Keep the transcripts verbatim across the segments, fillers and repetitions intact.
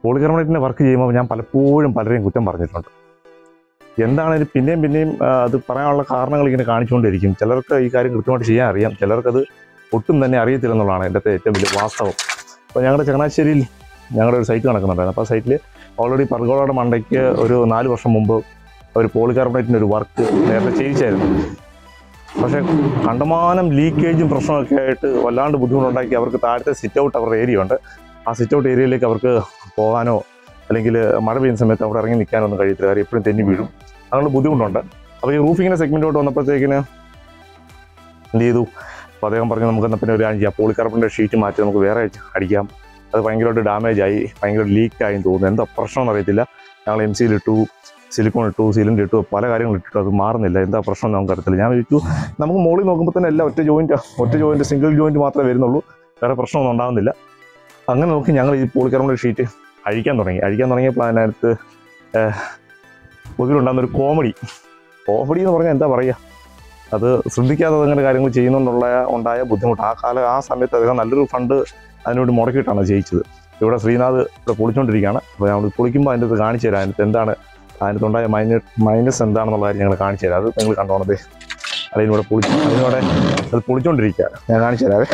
പോളികാർബണേറ്റിൻ്റെ work ചെയ്യുമ്പോൾ ഞാൻ പലപ്പോഴും പലരെയും കുറ്റം പറഞ്ഞിട്ടുണ്ട്. എന്താണെങ്കിലും പിന്നെയും പിന്നെയും അത് പറയാനുള്ള കാരണങ്ങൾ ഇങ്ങനെ കാണിച്ചുകൊണ്ടിരിക്കും. ചിലർക്ക് ഈ കാര്യം കൃത്യമായിട്ട് ചെയ്യാൻ അറിയാം, ചിലർക്കത് ഒട്ടും തന്നെ അറിയത്തില്ലെന്നുള്ളതാണ് എൻ്റെ ഏറ്റവും വലിയ വാസ്തവം. അപ്പോൾ ഞങ്ങളുടെ ചങ്ങനാശ്ശേരിയിൽ ഞങ്ങളുടെ ഒരു സൈറ്റ് നടക്കുന്നുണ്ടായിരുന്നു. അപ്പോൾ ആ സൈറ്റിൽ ഓൾറെഡി പർഗോളയുടെ മണ്ടയ്ക്ക് ഒരു നാല് വർഷം മുമ്പ് ഒരു പോളികാർബണേറ്റിൻ്റെ ഒരു വർക്ക് നേരത്തെ ചെയ്യിച്ചായിരുന്നു. പക്ഷേ കണ്ടമാനം ലീക്കേജും പ്രശ്നമൊക്കെ ആയിട്ട് വല്ലാണ്ട് ബുദ്ധിമുട്ടുണ്ടാക്കി അവർക്ക് താഴത്തെ സിറ്റ് ഔട്ട് അവരുടെ ഏരിയ ഉണ്ട്. ആ സിറ്റ് ഔട്ട് ഏരിയയിലേക്ക് അവർക്ക് പോകാനോ അല്ലെങ്കിൽ മഴ പെയ്യുന്ന സമയത്ത് അവിടെ ഇറങ്ങി നിൽക്കാനോ ഒന്നും കഴിയത്തില്ല. കാര്യം എപ്പോഴും തെന്നി വീഴും, അതുകൊണ്ട് ബുദ്ധിമുട്ടുണ്ട്. അപ്പോൾ ഈ റൂഫിങ്ങിൻ്റെ സെഗ്മെൻറ്റോട്ട് വന്നപ്പോഴത്തേക്കിന് എന്ത് ചെയ്തു? അപ്പോൾ അദ്ദേഹം പറഞ്ഞു നമുക്ക് എന്നാൽ പിന്നെ ഒരു കാര്യം ചെയ്യാം, പോളികാർബണിൻ്റെ ഷീറ്റ് മാറ്റി നമുക്ക് വേറെ അടിക്കാം. അത് ഭയങ്കരമായിട്ട് ഡാമേജായി, ഭയങ്കര ലീക്കായി തോന്നുന്നു, എന്താ പ്രശ്നമെന്ന് അറിയത്തില്ല. ഞങ്ങൾ എം സിയിലിട്ടു, സിലിക്കോൺ ഇട്ടു, സിലിണ്ടർ ഇട്ടു, പല കാര്യങ്ങൾ ഇട്ടിട്ട് അത് മാറുന്നില്ല, എന്താ പ്രശ്നം നമുക്ക് അറിയത്തില്ല. ഞാൻ വിളിച്ചു, നമുക്ക് മുകളിൽ നോക്കുമ്പോൾ തന്നെ എല്ലാം ഒറ്റ ജോയിൻറ്റ് ഒറ്റ ജോയിൻറ്റ് സിംഗിൾ ജോയിൻറ്റ് മാത്രമേ വരുന്നുള്ളൂ, വേറെ പ്രശ്നമൊന്നും ഉണ്ടാകുന്നില്ല. അങ്ങനെ നോക്കി ഞങ്ങൾ ഈ പോളികാർബണേറ്റ് ഷീറ്റ് അഴിക്കാൻ തുടങ്ങി. അഴിക്കാൻ തുടങ്ങിയപ്പോൾ അതിനകത്ത് പൊതുവിലുണ്ടാകുന്നൊരു കോമഡി കോമഡി എന്ന് പറഞ്ഞാൽ എന്താ പറയുക, അത് ശ്രദ്ധിക്കാതെ അങ്ങനെ കാര്യങ്ങൾ ചെയ്യുന്നതുകൊണ്ടുള്ള ഉണ്ടായ ബുദ്ധിമുട്ട്. ആ കാലം ആ സമയത്ത് അദ്ദേഹം നല്ലൊരു ഫണ്ട് അതിനുവേണ്ടി മുടക്കിയിട്ടാണ് ജയിച്ചത്. ഇവിടെ ശ്രീനാഥ് ഇവിടെ പൊളിച്ചുകൊണ്ടിരിക്കുകയാണ്. അപ്പോൾ ഞങ്ങൾ പൊളിക്കുമ്പോൾ അതിൻ്റെ അത് കാണിച്ചു തരാം, അതിനകത്ത് എന്താണ് അതിനകത്തുണ്ടായ മൈനസ് മൈനസ് എന്താണെന്നുള്ള കാര്യം ഞങ്ങൾ കാണിച്ചു തരാം. അത് നിങ്ങൾ കണ്ടോണത്, അതിനൂടെ പൊളിച്ച് അതിനോടെ അത് പൊളിച്ചുകൊണ്ടിരിക്കുക. ഞാൻ കാണിച്ചു തരാവേ.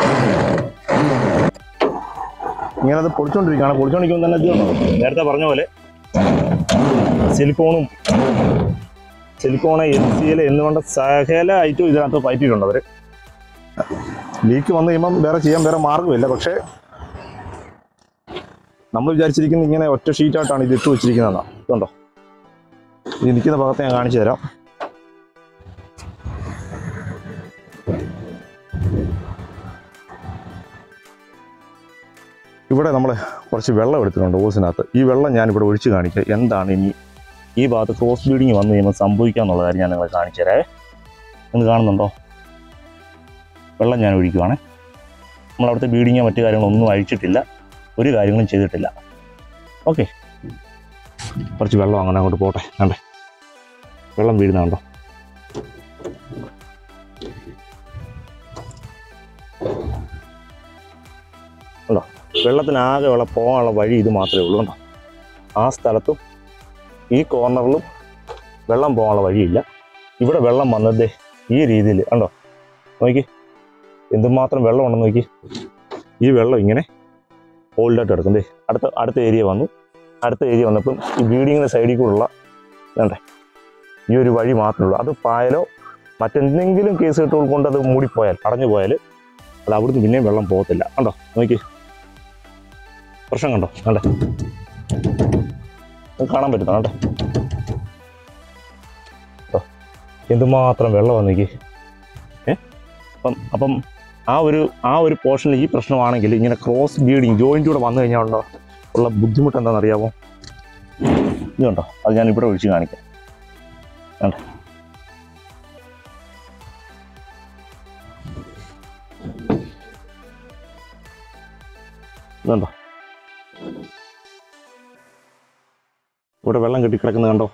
ഇങ്ങനെ അത് പൊളിച്ചുകൊണ്ടിരിക്കുകയാണ്. പൊളിച്ചുകൊണ്ടിരിക്കുമ്പോൾ തന്നെ ഇത് നേരത്തെ പറഞ്ഞ പോലെ സിലിക്കോണും സിലിക്കോണ് എൻ സി എൽ എന്നുകൊണ്ട് സകല ഐറ്റവും ഇതിനകത്ത് പയറ്റിയിട്ടുണ്ട് അവർ. ലീക്ക് വന്നു കഴിയുമ്പം വേറെ ചെയ്യാൻ വേറെ മാർഗ്ഗമില്ല. പക്ഷേ നമ്മൾ വിചാരിച്ചിരിക്കുന്നത് ഇങ്ങനെ ഒറ്റ ഷീറ്റായിട്ടാണ് ഇത് ഇട്ട് വെച്ചിരിക്കുന്നതെന്നാണ്. ഇതുണ്ടോ, ഇത് നിൽക്കുന്ന ഭാഗത്ത് ഞാൻ കാണിച്ചു തരാം. ഇവിടെ നമ്മൾ കുറച്ച് വെള്ളം എടുത്തിട്ടുണ്ട് ഓസിനകത്ത്. ഈ വെള്ളം ഞാനിവിടെ ഒഴിച്ച് കാണിക്കുക, എന്താണ് ഇനി ഈ ഭാഗത്ത് ക്രോസ് ബ്ലീഡിങ് വന്നു കഴിയുമ്പോൾ സംഭവിക്കുക എന്നുള്ള കാര്യം ഞാൻ നിങ്ങളെ കാണിച്ചു തരാവേ. നിങ്ങൾ കാണുന്നുണ്ടോ? വെള്ളം ഞാൻ ഒഴിക്കുവാണ്. നമ്മളവിടുത്തെ ബ്ലീഡിങ്ങോ മറ്റു കാര്യങ്ങളൊന്നും അഴിച്ചിട്ടില്ല, ഒരു കാര്യങ്ങളും ചെയ്തിട്ടില്ല. ഓക്കെ, കുറച്ച് വെള്ളം അങ്ങനെ അങ്ങോട്ട് പോട്ടെ. കണ്ടേ വെള്ളം വീഴുന്നുണ്ടോ? ഉണ്ടോ? വെള്ളത്തിനാകെ വെള്ളം പോകാനുള്ള വഴി ഇത് മാത്രമേ ഉള്ളൂ. കണ്ടോ, ആ സ്ഥലത്തും ഈ കോർണറിലും വെള്ളം പോകാനുള്ള വഴിയില്ല. ഇവിടെ വെള്ളം വന്നത് ഈ രീതിയിൽ കണ്ടോ, നോക്കി എന്തുമാത്രം വെള്ളം ഉണ്ടെന്ന് നോക്കി. ഈ വെള്ളം ഇങ്ങനെ ഹോൾഡായിട്ട് കിടക്കും. അടുത്ത അടുത്ത ഏരിയ വന്നു. അടുത്ത ഏരിയ വന്നപ്പം ഈ ബ്ലീഡിങ്ങിൻ്റെ സൈഡിൽ കൂടെയുള്ള വേണ്ടേ ഈ ഒരു വഴി മാത്രമേ ഉള്ളൂ. അത് പായലോ മറ്റെന്തെങ്കിലും കേസ് കെട്ടുകൾ കൊണ്ട് അത് മൂടിപ്പോയാൽ അടഞ്ഞു പോയാൽ അത് അവിടുന്ന് പിന്നെയും വെള്ളം പോകത്തില്ല. കണ്ടോ നോക്കി, പ്രശ്നം കണ്ടോ? കണ്ടേ കാണാൻ പറ്റുന്ന കണ്ടേ കേട്ടോ, എന്തുമാത്രം വെള്ളം വന്നേക്ക്. ഏ അപ്പം അപ്പം ആ ഒരു ആ ഒരു പോർഷനിൽ ഈ പ്രശ്നമാണെങ്കിൽ ഇങ്ങനെ ക്രോസ് ബ്ലീഡിങ് ജോയിൻ്റ് കൂടെ വന്നു കഴിഞ്ഞാൽ ഉണ്ടോ ഉള്ള ബുദ്ധിമുട്ട് എന്താണെന്നറിയാമോ? ഇതുണ്ടോ, അത് ഞാൻ ഇവിടെ ഒഴിച്ച് കാണിക്കാം. കണ്ടേ ഇതുണ്ടോ, ഇവിടെ വെള്ളം കെട്ടിക്കിടക്കുന്നത് കണ്ടോ?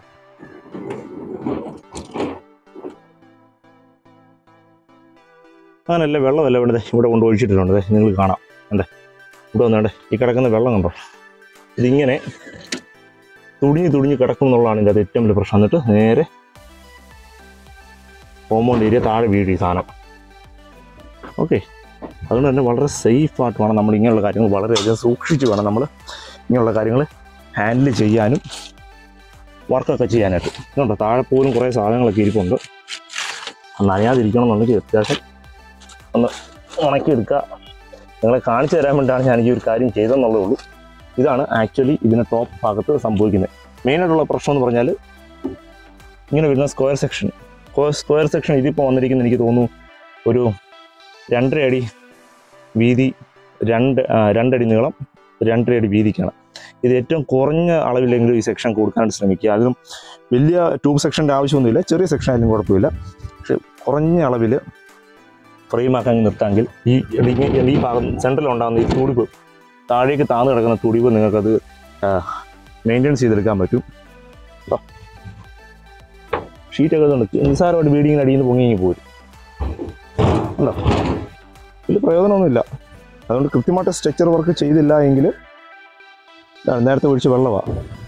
അങ്ങനല്ലേ വെള്ളമല്ല ഇവിടെ ഇവിടെ കൊണ്ട് ഒഴിച്ചിട്ടുണ്ട്. നിങ്ങൾ കാണാം കണ്ടേ, ഇവിടെ വന്നേണ്ടേ ഈ കിടക്കുന്ന വെള്ളം കണ്ടോ? ഇതിങ്ങനെ തുടിഞ്ഞ് തുടിഞ്ഞ് കിടക്കും എന്നുള്ളതാണ് ഇതിൻ്റെ അത് ഏറ്റവും വലിയ പ്രശ്നം. എന്നിട്ട് നേരെ കോമ്പൗണ്ട് ഏരിയ താഴെ വീഴും ഈ സാധനം. ഓക്കെ, അതുകൊണ്ട് തന്നെ വളരെ സേഫായിട്ട് വേണം നമ്മൾ ഇങ്ങനെയുള്ള കാര്യങ്ങൾ വളരെയധികം സൂക്ഷിച്ച് വേണം നമ്മൾ ഇങ്ങനെയുള്ള കാര്യങ്ങൾ ഹാൻഡിൽ ചെയ്യാനും വർക്കൊക്കെ ചെയ്യാനായിട്ട്. ഇതുണ്ടോ, താഴെ പോലും കുറേ സാധനങ്ങളൊക്കെ ഇരിപ്പുണ്ട്. നനയാതിരിക്കണം എന്നുണ്ടെങ്കിൽ അത്യാവശ്യം ഒന്ന് ഉണക്കിയെടുക്കുക. നിങ്ങളെ കാണിച്ചു തരാൻ വേണ്ടിയാണ് ഞാൻ ഈ ഒരു കാര്യം ചെയ്തതെന്നുള്ളേ ഉള്ളൂ. ഇതാണ് ആക്ച്വലി ഇതിൻ്റെ ടോപ്പ് ഭാഗത്ത് സംഭവിക്കുന്നത്. മെയിനായിട്ടുള്ള പ്രശ്നം എന്ന് പറഞ്ഞാൽ ഇങ്ങനെ വരുന്ന സ്ക്വയർ സെക്ഷൻ സ്ക്വയർ സെക്ഷൻ ഇതിപ്പോൾ വന്നിരിക്കുന്നത് എനിക്ക് തോന്നുന്നു ഒരു രണ്ടര അടി വീതി, രണ്ട് രണ്ടടി നീളം, രണ്ടര അടി വീതിക്കാണ്. ഇത് ഏറ്റവും കുറഞ്ഞ അളവില്ലെങ്കിലും ഈ സെക്ഷൻ കൊടുക്കാനായിട്ട് ശ്രമിക്കുക. അതിനും വലിയ ട്യൂബ് സെക്ഷൻ്റെ ആവശ്യമൊന്നുമില്ല, ചെറിയ സെക്ഷൻ ആയാലും കുഴപ്പമില്ല. പക്ഷെ കുറഞ്ഞ അളവിൽ ഫ്രെയിമാക്കാൻ നിർത്താമെങ്കിൽ ഈ ഈ ഭാഗം സെൻട്രലുണ്ടാകുന്ന ഈ തുടിപ്പ്, താഴേക്ക് താഴ്ന്നു കിടക്കുന്ന തുടിപ്പ് നിങ്ങൾക്കത് മെയിൻറ്റെയിൻസ് ചെയ്തെടുക്കാൻ പറ്റും. ഷീറ്റൊക്കെ ഉണ്ട്, നിസ്സാരമായിട്ട് ബീഡിങ്ങിന് അടിയിൽ നിന്ന് പൊങ്ങി പോരും. ഉണ്ടോ, വലിയ പ്രയോജനമൊന്നുമില്ല. അതുകൊണ്ട് കൃത്യമായിട്ട് സ്ട്രക്ചർ വർക്ക് ചെയ്തില്ല എങ്കിൽ നേരത്തെ ഒഴിച്ച് വെള്ളമാണ്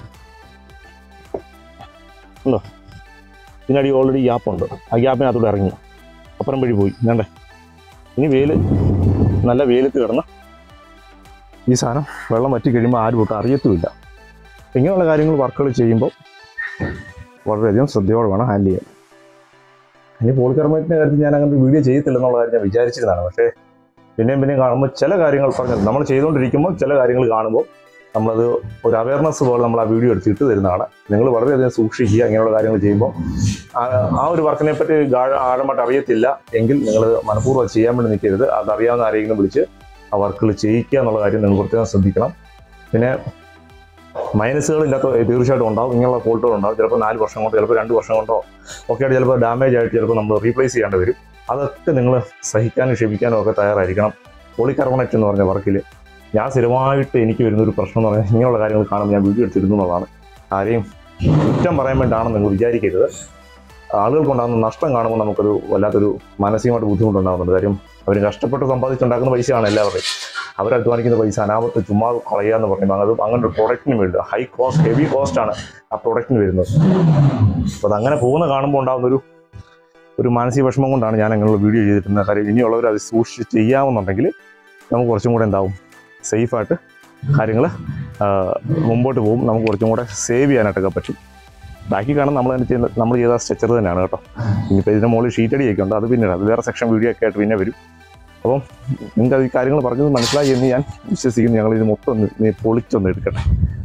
ഉണ്ടോ. ഇതിനടി ഓൾറെഡി ഗ്യാപ്പുണ്ട്. ആ ഗ്യാപ്പിനകത്തോടെ ഇറങ്ങി അപ്പുറം വഴി പോയി. വേണ്ടേ ഇനി വെയിൽ നല്ല വെയിലത്ത് കിടന്ന് ഈ സാധനം വെള്ളം വറ്റി കഴിയുമ്പോൾ ആരും ഒട്ടും അറിയത്തുമില്ല. ഇങ്ങനെയുള്ള കാര്യങ്ങൾ വർക്കുകൾ ചെയ്യുമ്പോൾ വളരെയധികം ശ്രദ്ധയോടെ വേണം ഹാൻഡിൽ ചെയ്യാൻ. ഇനി പോളികാർബണേറ്റിൻ്റെ കാര്യത്തിൽ ഞാൻ അങ്ങനെ വീഡിയോ ചെയ്യത്തില്ലെന്നുള്ള കാര്യം ഞാൻ വിചാരിച്ചിരുന്നതാണ്. പക്ഷേ പിന്നെയും പിന്നെയും കാണുമ്പോൾ ചില കാര്യങ്ങൾ പറഞ്ഞത് നമ്മൾ ചെയ്തുകൊണ്ടിരിക്കുമ്പോൾ ചില കാര്യങ്ങൾ കാണുമ്പോൾ നമ്മളത് ഒരു അവയർനെസ് പോലെ നമ്മൾ ആ വീഡിയോ എടുത്തിട്ട് തരുന്നതാണ്. നിങ്ങൾ വളരെയധികം സൂക്ഷിക്കുക. ഇങ്ങനെയുള്ള കാര്യങ്ങൾ ചെയ്യുമ്പോൾ ആ ഒരു വർക്കിനെ പറ്റി ആഴമായിട്ട് അറിയത്തില്ല എങ്കിൽ നിങ്ങൾ മനഃപൂർവ്വം ചെയ്യാൻ വേണ്ടി നിൽക്കരുത്. അതറിയാവുന്ന ആരെങ്കിലും വിളിച്ച് ആ വർക്കുകൾ ചെയ്യിക്കുക എന്നുള്ള കാര്യം നിങ്ങൾ പ്രത്യേകം ശ്രദ്ധിക്കണം. പിന്നെ മൈനസുകളില്ലാത്ത തീർച്ചയായിട്ടും ഉണ്ടാവും. ഇങ്ങനെയുള്ള ഫോൾട്ടുകൾ ഉണ്ടാവും. ചിലപ്പോൾ നാല് വർഷം കൊണ്ടോ ചിലപ്പോൾ രണ്ട് വർഷം കൊണ്ടോ ഒക്കെ ആയിട്ട് ചിലപ്പോൾ ഡാമേജ് ആയിട്ട് ചിലപ്പോൾ നമ്മൾ റീപ്ലേസ് ചെയ്യേണ്ടി വരും. അതൊക്കെ നിങ്ങൾ സഹിക്കാനും ക്ഷമിക്കാനും ഒക്കെ തയ്യാറായിരിക്കണം. പോളികാർബണേറ്റ് എന്ന് പറഞ്ഞ വർക്കിൽ ഞാൻ സ്ഥിരമായിട്ട് എനിക്ക് വരുന്നൊരു പ്രശ്നം എന്ന് പറഞ്ഞാൽ ഇങ്ങനെയുള്ള കാര്യങ്ങൾ കാണുമ്പോൾ ഞാൻ വീഡിയോ എടുത്തിരുന്നു എന്നുള്ളതാണ്. ആരെയും കുറ്റം പറയാൻ വേണ്ടിയാണെന്ന് നിങ്ങൾ വിചാരിക്കരുത്. ആളുകൾക്കുണ്ടാകുന്ന നഷ്ടം കാണുമ്പോൾ നമുക്കൊരു വല്ലാത്തൊരു മാനസികമായിട്ട് ബുദ്ധിമുട്ടുണ്ടാകുന്നുണ്ട്. കാര്യം അവർ കഷ്ടപ്പെട്ട് സമ്പാദിച്ചുണ്ടാക്കുന്ന പൈസയാണ് എല്ലാവരുടെയും. അവരധ്വാനിക്കുന്ന പൈസ അനാമത്ത് ചുമ്മാ കളയുക എന്ന് പറയുമ്പോൾ അത് അങ്ങനെ ഒരു പ്രൊഡക്റ്റിന് വേണ്ടി ഹൈ കോസ്റ്റ് ഹെവി കോസ്റ്റാണ് ആ പ്രൊഡക്റ്റിന് വരുന്നത്. അപ്പോൾ അതങ്ങനെ പോകുന്ന കാണുമ്പോൾ ഉണ്ടാകുന്നൊരു ഒരു മാനസിക വിഷമം കൊണ്ടാണ് ഞാൻ അങ്ങനെയുള്ള വീഡിയോ ചെയ്തിരുന്നത്. കാര്യം ഇനിയുള്ളവർ അത് സൂക്ഷിച്ച് ചെയ്യാമെന്നുണ്ടെങ്കിൽ നമുക്ക് കുറച്ചും കൂടെ എന്താവും സേഫായിട്ട് കാര്യങ്ങൾ മുമ്പോട്ട് പോകും. നമുക്ക് കുറച്ചും കൂടെ സേവ് ചെയ്യാനായിട്ടൊക്കെ പറ്റും. ബാക്കി കാണാൻ നമ്മൾ തന്നെ ചെയ്യുന്ന നമ്മൾ ചെയ്ത സ്ട്രക്ചർ തന്നെയാണ് കേട്ടോ. ഇനിയിപ്പോൾ ഇതിൻ്റെ മുകളിൽ ഷീറ്റ് അടിയൊക്കെ ഉണ്ട്. അത് പിന്നീട് അത് വേറെ സെക്ഷൻ വീഡിയോ ഒക്കെ ആയിട്ട് പിന്നെ വരും. അപ്പം നിങ്ങൾക്ക് അത് ഈ കാര്യങ്ങൾ പറഞ്ഞത് മനസ്സിലായി എന്ന് ഞാൻ വിശ്വസിക്കുന്നു. ഞങ്ങൾ ഇത് മൊത്തം ഒന്ന് പൊളിച്ചൊന്ന് എടുക്കട്ടെ.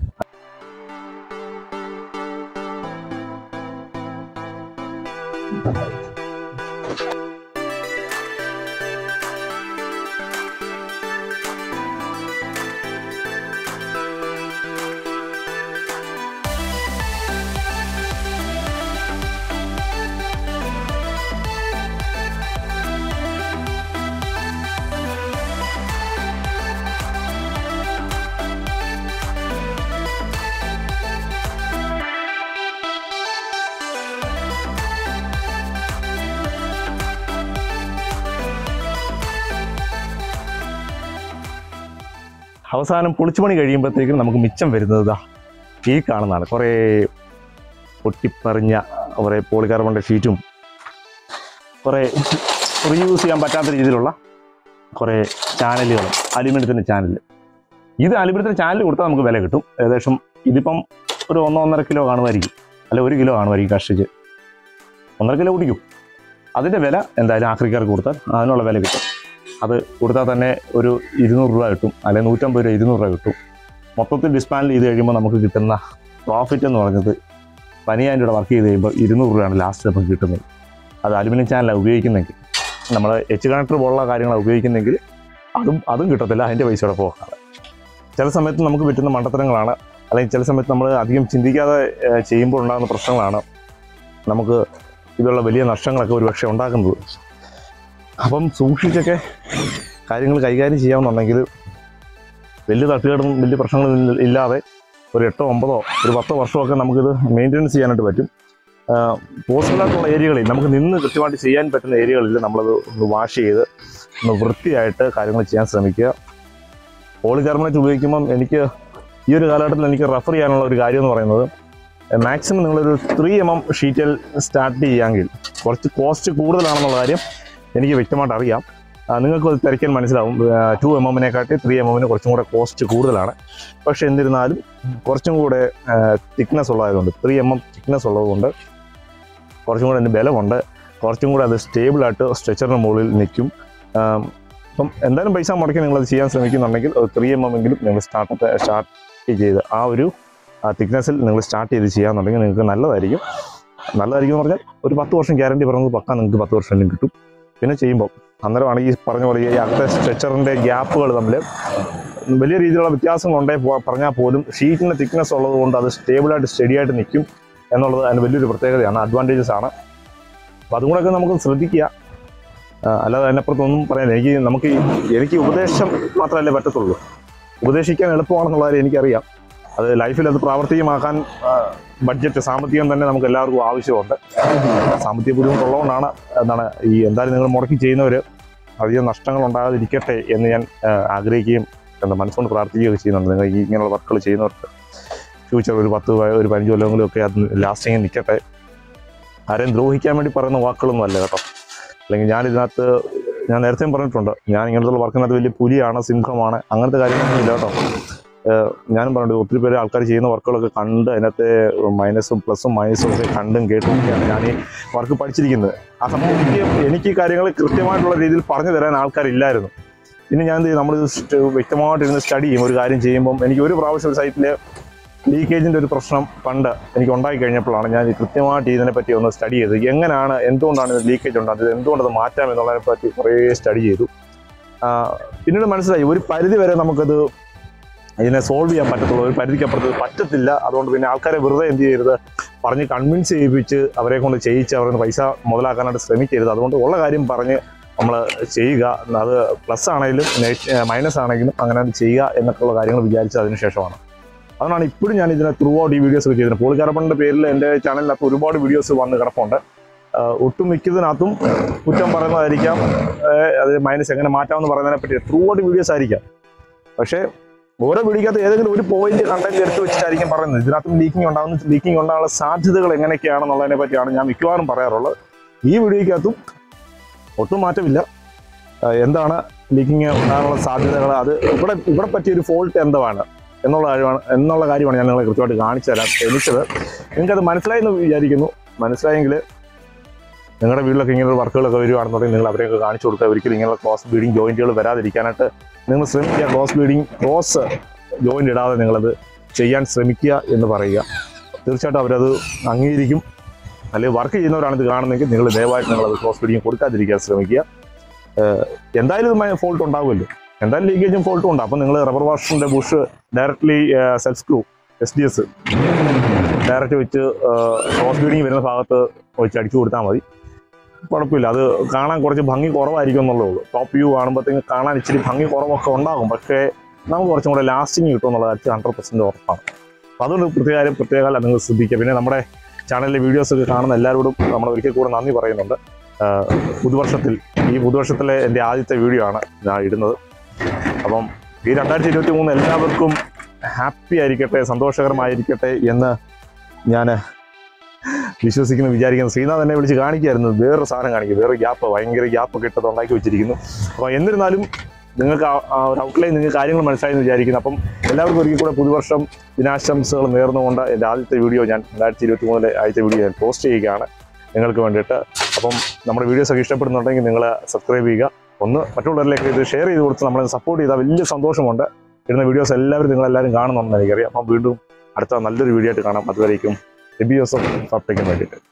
അവസാനം പൊളിച്ചുപണി കഴിയുമ്പോഴത്തേക്കും നമുക്ക് മിച്ചം വരുന്നത് ഈ കാണുന്നതാണ്. കുറേ പൊട്ടിപ്പറിഞ്ഞ കുറേ പോളികാർബണിൻ്റെ ഷീറ്റും കുറേ റീയൂസ് ചെയ്യാൻ പറ്റാത്ത രീതിയിലുള്ള കുറേ ചാനലുകളും അലുമിനിയത്തിൻ്റെ ചാനൽ. ഇത് അലുമിനിയത്തിൻ്റെ ചാനൽ കൊടുത്താൽ നമുക്ക് വില കിട്ടും. ഏകദേശം ഇതിപ്പം ഒരു ഒന്നോ ഒന്നര കിലോ കാണുമായിരിക്കും, അല്ല ഒരു കിലോ കാണുമായിരിക്കും കഷ്ടിച്ച്. ഒന്നര കിലോ കുടിക്കും. അതിൻ്റെ വില എന്തായാലും ആക്രിക്കാർക്ക് കൊടുത്താൽ അതിനുള്ള വില കിട്ടും. അത് കൊടുത്താൽ തന്നെ ഒരു ഇരുന്നൂറ് രൂപ കിട്ടും, അല്ലെങ്കിൽ നൂറ്റമ്പത് രൂപ ഇരുന്നൂറ് രൂപ കിട്ടും. മൊത്തത്തിൽ ഡിസ്മാൻഡിൽ ചെയ്ത് കഴിയുമ്പോൾ നമുക്ക് കിട്ടുന്ന പ്രോഫിറ്റ് എന്ന് പറയുന്നത് പതിനയ്യായിരം രൂപ വർക്ക് ചെയ്ത് കഴിയുമ്പോൾ ഇരുന്നൂറ് രൂപയാണ് ലാസ്റ്റ് നമുക്ക് കിട്ടുന്നത്. അത് അലുമിനിയം ചാനലാണ് ഉപയോഗിക്കുന്നെങ്കിൽ, നമ്മൾ എച്ച് കണക്ടർ പോലുള്ള കാര്യങ്ങളാണ് ഉപയോഗിക്കുന്നെങ്കിൽ അതും അതും കിട്ടത്തില്ല, അതിൻ്റെ പൈസയോടെ പോകാതെ. ചില സമയത്ത് നമുക്ക് പറ്റുന്ന മണ്ടത്തരങ്ങളാണ്, അല്ലെങ്കിൽ ചില സമയത്ത് നമ്മൾ അധികം ചിന്തിക്കാതെ ചെയ്യുമ്പോൾ ഉണ്ടാകുന്ന പ്രശ്നങ്ങളാണ് നമുക്ക് ഇതുള്ള വലിയ നഷ്ടങ്ങളൊക്കെ ഒരു പക്ഷേ ഉണ്ടാക്കുന്നത്. അപ്പം സൂക്ഷിച്ചൊക്കെ കാര്യങ്ങൾ കൈകാര്യം ചെയ്യാമെന്നുണ്ടെങ്കിൽ വലിയ തട്ടുകേടും വലിയ പ്രശ്നങ്ങളും ഇല്ലാതെ ഒരു എട്ടോ ഒമ്പതോ ഒരു പത്തോ വർഷമൊക്കെ നമുക്കിത് മെയിൻ്റെനൻസ് ചെയ്യാനായിട്ട് പറ്റും. പോസിബിളായിട്ടുള്ള ഏരിയകളിൽ നമുക്ക് നിന്ന് കൃത്യമായിട്ട് ചെയ്യാൻ പറ്റുന്ന ഏരിയകളിൽ നമ്മളത് ഒന്ന് വാഷ് ചെയ്ത് ഒന്ന് വൃത്തിയായിട്ട് കാര്യങ്ങൾ ചെയ്യാൻ ശ്രമിക്കുക. പോളികാർബണേറ്റ് ഉപയോഗിക്കുമ്പം എനിക്ക് ഈ ഒരു കാലഘട്ടത്തിൽ എനിക്ക് റെഫർ ചെയ്യാനുള്ള ഒരു കാര്യം എന്ന് പറയുന്നത്, മാക്സിമം നിങ്ങളൊരു ത്രീ എം എം ഷീറ്റിൽ സ്റ്റാർട്ട് ചെയ്യാമെങ്കിൽ കുറച്ച് കോസ്റ്റ് കൂടുതലാണെന്നുള്ള കാര്യം എനിക്ക് വ്യക്തമായിട്ട് അറിയാം. നിങ്ങൾക്ക് അത് തിരക്കാൻ മനസ്സിലാവും. ടു എം എമ്മിനെക്കാട്ടി ത്രീ എം എമ്മിന് കുറച്ചും കൂടെ കോസ്റ്റ് കൂടുതലാണ്. പക്ഷേ എന്നിരുന്നാലും കുറച്ചും കൂടെ തിക്നെസ് ഉള്ളതായതുകൊണ്ട്, ത്രീ എം എം തിക്നെസ് ഉള്ളതുകൊണ്ട് കുറച്ചും കൂടെ അതിൻ്റെ ബലമുണ്ട്. കുറച്ചും കൂടെ അത് സ്റ്റേബിളായിട്ട് സ്ട്രെച്ചറിന് മുകളിൽ നിൽക്കും. അപ്പം എന്തായാലും പൈസ മുടക്കി നിങ്ങളത് ചെയ്യാൻ ശ്രമിക്കുന്നുണ്ടെങ്കിൽ ത്രീ എം എം എങ്കിലും നിങ്ങൾ സ്റ്റാർട്ട് സ്റ്റാർട്ട് ചെയ്ത് ആ ഒരു തിക്നെസ്സിൽ നിങ്ങൾ സ്റ്റാർട്ട് ചെയ്ത് ചെയ്യാന്നുണ്ടെങ്കിൽ നിങ്ങൾക്ക് നല്ലതായിരിക്കും. നല്ലതായിരിക്കും എന്ന് പറഞ്ഞാൽ ഒരു പത്ത് വർഷം ഗ്യാരണ്ടി പറയുന്നത് പക്ക നിങ്ങൾക്ക് പത്ത് വർഷം കിട്ടും. പിന്നെ ചെയ്യുമ്പോൾ അന്നേരമാണ് ഈ പറഞ്ഞ പോലെ ഈ അകത്തെ സ്ട്രെച്ചറിൻ്റെ ഗ്യാപ്പുകൾ തമ്മിൽ വലിയ രീതിയിലുള്ള വ്യത്യാസങ്ങളുണ്ടേ പറഞ്ഞാൽ പോലും ഷീറ്റിൻ്റെ തിക്നെസ് ഉള്ളത് കൊണ്ട് അത് സ്റ്റേബിളായിട്ട് സ്റ്റഡിയായിട്ട് നിൽക്കും എന്നുള്ളത് അതിന് വലിയൊരു പ്രത്യേകതയാണ്, അഡ്വാൻറ്റേജസ് ആണ്. അപ്പോൾ അതും കൂടെയൊക്കെ നമുക്ക് ശ്രദ്ധിക്കുക. അല്ലാതെ അതിനപ്പുറത്തൊന്നും പറയാൻ എനിക്ക് നമുക്ക് എനിക്ക് ഉപദേശം മാത്രമല്ലേ പറ്റത്തുള്ളൂ. ഉപദേശിക്കാൻ എളുപ്പമാണെന്നുള്ള കാര്യം എനിക്കറിയാം. അത് ലൈഫിൽ അത് പ്രാവർത്തികമാക്കാൻ ബഡ്ജറ്റ് സാമ്പത്തികം തന്നെ നമുക്ക് എല്ലാവർക്കും ആവശ്യമുണ്ട്. സാമ്പത്തിക ബുദ്ധിമുട്ടുള്ളതുകൊണ്ടാണ് എന്താണ് ഈ എന്തായാലും നിങ്ങൾ മുടക്കി ചെയ്യുന്നവർ അധികം നഷ്ടങ്ങൾ ഉണ്ടാകാതിരിക്കട്ടെ എന്ന് ഞാൻ ആഗ്രഹിക്കുകയും എന്താ മനസ്സുകൊണ്ട് പ്രാർത്ഥിക്കുകയൊക്കെ ചെയ്യുന്നുണ്ട്. നിങ്ങൾ ഈ ഇങ്ങനെയുള്ള വർക്കുകൾ ചെയ്യുന്നവർക്ക് ഫ്യൂച്ചർ ഒരു പത്ത് ഒരു പതിനഞ്ച് കൊല്ലങ്ങളും ഒക്കെ അത് ലാസ്റ്റിങ് നിൽക്കട്ടെ. ആരെയും ദ്രോഹിക്കാൻ വേണ്ടി പറയുന്ന വാക്കുകളൊന്നും അല്ല കേട്ടോ. അല്ലെങ്കിൽ ഞാനിതിനകത്ത് ഞാൻ നേരത്തെയും പറഞ്ഞിട്ടുണ്ട്, ഞാൻ ഇങ്ങനത്തെ വർക്കിനകത്ത് വലിയ പുലിയാണ്, സിംഹമാണ്, അങ്ങനത്തെ കാര്യങ്ങളൊന്നും ഇല്ല കേട്ടോ. ഞാനും പറഞ്ഞിട്ട് ഒത്തിരി പേര് ആൾക്കാർ ചെയ്യുന്ന വർക്കുകളൊക്കെ കണ്ട് അതിനകത്തെ മൈനസും പ്ലസും മൈനസും ഒക്കെ കണ്ടും കേട്ടും ഒക്കെയാണ് ഞാൻ ഈ വർക്ക് പഠിച്ചിരിക്കുന്നത്. ആ സമയം എനിക്ക് എനിക്ക് ഈ കാര്യങ്ങൾ കൃത്യമായിട്ടുള്ള രീതിയിൽ പറഞ്ഞു തരാൻ ആൾക്കാരില്ലായിരുന്നു. പിന്നെ ഞാൻ നമ്മൾ വ്യക്തമായിട്ടിരുന്ന് സ്റ്റഡി ചെയ്യും. ഒരു കാര്യം ചെയ്യുമ്പം എനിക്ക് ഒരു പ്രാവശ്യം സൈറ്റിൽ ലീക്കേജിൻ്റെ ഒരു പ്രശ്നം പണ്ട് എനിക്ക് ഉണ്ടായി കഴിഞ്ഞപ്പോഴാണ് ഞാൻ കൃത്യമായിട്ട് ഇതിനെപ്പറ്റി ഒന്ന് സ്റ്റഡി ചെയ്തത്. എങ്ങനെയാണ്, എന്തുകൊണ്ടാണ് ഇത് ലീക്കേജ് ഉണ്ടാകുന്നത്, എന്തുകൊണ്ടത് മാറ്റാം എന്നുള്ളതിനെ പറ്റി കുറേ സ്റ്റഡി ചെയ്തു. പിന്നീട് മനസ്സിലായി ഒരു പരിധി വരെ നമുക്കത് ഇതിനെ സോൾവ് ചെയ്യാൻ പറ്റത്തുള്ളൂ, ഒരു പരിധിക്കപ്പുറത്ത് പറ്റത്തില്ല. അതുകൊണ്ട് പിന്നെ ആൾക്കാരെ വെറുതെ എന്ത് ചെയ്യരുത്, പറഞ്ഞ് കൺവിൻസ് ചെയ്യിപ്പിച്ച് അവരെ കൊണ്ട് ചെയ്യിച്ച് അവരെ പൈസ മുതലാക്കാനായിട്ട് ശ്രമിക്കരുത്. അതുകൊണ്ട് ഉള്ള കാര്യം പറഞ്ഞ് നമ്മൾ ചെയ്യുക. അത് പ്ലസ് ആണെങ്കിലും മൈനസ് ആണെങ്കിലും അങ്ങനെ ചെയ്യുക എന്നൊക്കെയുള്ള കാര്യങ്ങൾ വിചാരിച്ച് അതിന് ശേഷമാണ്. അതുകൊണ്ടാണ് ഇപ്പോഴും ഞാൻ ഇതിനെ ത്രൂ ഔട്ട് ഈ വീഡിയോസ് ഒക്കെ ചെയ്തത്. പോളികാർബണിൻ്റെ പേരിൽ എൻ്റെ ചാനലിനകത്ത് ഒരുപാട് വീഡിയോസ് വന്ന് കിടപ്പുണ്ട്. ഒട്ടും മിക്കതിനകത്തും കുറ്റം പറയുന്നതായിരിക്കാം, അത് മൈനസ് എങ്ങനെ മാറ്റാമെന്ന് പറയുന്നതിനെ പറ്റി ത്രൂ ഔട്ട് വീഡിയോസ് ആയിരിക്കാം. പക്ഷേ ഓരോ വീഡിയോക്കകത്ത് ഏതെങ്കിലും ഒരു പോയിന്റ് കണ്ടന്റ് എടുത്ത് വെച്ചിട്ടായിരിക്കും പറയുന്നത്. ഇതിനകത്തും ലീക്കിംഗ് ഉണ്ടാകുന്ന ലീക്കിംഗ് ഉണ്ടാകാനുള്ള സാധ്യതകൾ എങ്ങനെയൊക്കെയാണെന്നുള്ളതിനെ പറ്റിയാണ് ഞാൻ മിക്കവാറും പറയാറുള്ളത്. ഈ വീഡിയോക്കകത്തും ഒട്ടും മാറ്റമില്ല. എന്താണ് ലീക്കിംഗ് ഉണ്ടാകാനുള്ള സാധ്യതകൾ, അത് ഇവിടെ ഇവിടെ പറ്റിയൊരു ഫോൾട്ട് എന്താണ് എന്നുള്ള കാര്യമാണ് എന്നുള്ള കാര്യമാണ് ഞാൻ നിങ്ങളെ കൃത്യമായിട്ട് കാണിച്ചു തരാൻ ശ്രമിച്ചത്. നിങ്ങൾക്കത് മനസ്സിലായി എന്ന് വിചാരിക്കുന്നു. മനസ്സിലായെങ്കിൽ നിങ്ങളുടെ വീട്ടിലൊക്കെ ഇങ്ങനെയുള്ള വർക്കുകളൊക്കെ വരുവാണെന്നുണ്ടെങ്കിൽ നിങ്ങൾ അവരെയൊക്കെ കാണിച്ചു കൊടുക്കുക. ഒരിക്കലും ഇങ്ങനെയുള്ള ക്രോസ് ബ്ലീഡിങ് ജോയിൻറ്റുകൾ വരാതിരിക്കാനായിട്ട് നിങ്ങൾ ശ്രമിക്കുക. ക്രോസ് ബ്ലീഡിങ് ക്രോസ് ജോയിൻ്റ് ഇടാതെ നിങ്ങളത് ചെയ്യാൻ ശ്രമിക്കുക എന്ന് പറയുക. തീർച്ചയായിട്ടും അവരത് അംഗീകരിക്കും. അല്ലെങ്കിൽ വർക്ക് ചെയ്യുന്നവരാണ് ഇത് കാണുന്നതെങ്കിൽ നിങ്ങൾ ദയവായിട്ട് നിങ്ങളത് ക്രോസ് ബ്ലീഡിങ് കൊടുക്കാതിരിക്കാൻ ശ്രമിക്കുക. എന്തായാലും ഇത് ഫോൾട്ട് ഉണ്ടാവുമല്ലോ, എന്തായാലും ലീക്കേജും ഫോൾട്ടും ഉണ്ട്. അപ്പോൾ നിങ്ങൾ റബ്ബർ വാഷിൻ്റെ bush directly self screw S D S direct വെച്ച് ക്രോസ് ബ്ലീഡിങ് വരുന്ന ഭാഗത്ത് വെച്ച് അടിച്ചു കൊടുത്താൽ മതി, കുഴപ്പമില്ല. അത് കാണാൻ കുറച്ച് ഭംഗി കുറവായിരിക്കും എന്നുള്ളേ ഉള്ളൂ. ടോപ്പ് വ്യൂ കാണുമ്പോഴത്തേക്ക് കാണാൻ ഇച്ചിരി ഭംഗി കുറവൊക്കെ ഉണ്ടാകും, പക്ഷേ നമുക്ക് കുറച്ചും കൂടെ ലാസ്റ്റിങ് കിട്ടും എന്നുള്ള കാര്യത്തിൽ ഹൺഡ്രഡ് പെർസെൻറ്റ് ഉറപ്പാണ്. അപ്പോൾ അതുകൊണ്ട് പ്രത്യേകം പ്രത്യേകം നിങ്ങൾ ശ്രദ്ധിക്കുക. പിന്നെ നമ്മുടെ ചാനലിലെ വീഡിയോസൊക്കെ കാണുന്ന എല്ലാവരോടും നമ്മൾ ഒരിക്കൽ കൂടെ നന്ദി പറയുന്നുണ്ട്. പുതുവർഷത്തിൽ ഈ പുതുവർഷത്തിലെ എൻ്റെ ആദ്യത്തെ വീഡിയോ ആണ് ഞാൻ ഇടുന്നത്. അപ്പം ഈ രണ്ടായിരത്തി ഇരുപത്തി മൂന്ന് എല്ലാവർക്കും ഹാപ്പി ആയിരിക്കട്ടെ, സന്തോഷകരമായിരിക്കട്ടെ എന്ന് ഞാൻ വിശ്വസിക്കുന്നു, വിചാരിക്കുന്നു. ശ്രീനാഥ് എന്നെ വിളിച്ച് കാണിക്കായിരുന്നു, വേറൊരു സാധനം കാണിക്കും, വേറെ ഗ്യാപ്പ്, ഭയങ്കര ഗ്യാപ്പൊക്കെ ഇട്ടത് ഉണ്ടാക്കി വെച്ചിരിക്കുന്നു. അപ്പോൾ എന്നിരുന്നാലും നിങ്ങൾക്ക് ആ ഒരു ഔട്ട്ലൈൻ നിങ്ങൾക്ക് കാര്യങ്ങൾ മനസ്സിലായെന്ന് വിചാരിക്കുന്നു. അപ്പം എല്ലാവർക്കും ഒരിക്കൽ കൂടെ പുതുവർഷം ദിനാശംസകൾ നേർന്നുകൊണ്ട് എൻ്റെ ആദ്യത്തെ വീഡിയോ ഞാൻ രണ്ടായിരത്തി ഇരുപത്തി മൂന്നിലെ ആദ്യത്തെ വീഡിയോ ഞാൻ പോസ്റ്റ് ചെയ്യുകയാണ് നിങ്ങൾക്ക് വേണ്ടിയിട്ട്. അപ്പം നമ്മുടെ വീഡിയോസൊക്കെ ഇഷ്ടപ്പെടുന്നുണ്ടെങ്കിൽ നിങ്ങൾ സബ്സ്ക്രൈബ് ചെയ്യുക. ഒന്ന് മറ്റുള്ളവരിലേക്ക് ഇത് ഷെയർ ചെയ്ത് കൊടുത്ത് നമ്മളെ സപ്പോർട്ട് ചെയ്താൽ വലിയ സന്തോഷമുണ്ട്. ഇടുന്ന വീഡിയോസ് എല്ലാവരും നിങ്ങളെല്ലാവരും കാണുന്നുണ്ടെന്ന് എനിക്കറിയാം. അപ്പം വീണ്ടും അടുത്ത നല്ലൊരു വീഡിയോ ആയിട്ട് കാണാം. അതുവരേക്കും റിവ്യൂസും സബ്സ്ക്രൈബിന് വേണ്ടിയിട്ട്.